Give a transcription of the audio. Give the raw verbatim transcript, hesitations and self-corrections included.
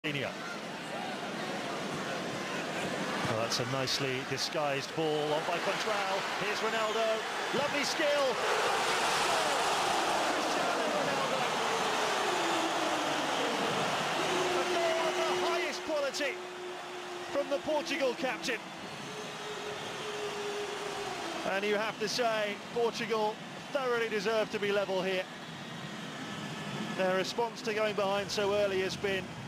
Well, that's a nicely disguised ball on by Contral. Here's Ronaldo, lovely skill. Cristiano Ronaldo. A goal of the highest quality from the Portugal captain. And you have to say, Portugal thoroughly deserve to be level here. Their response to going behind so early has been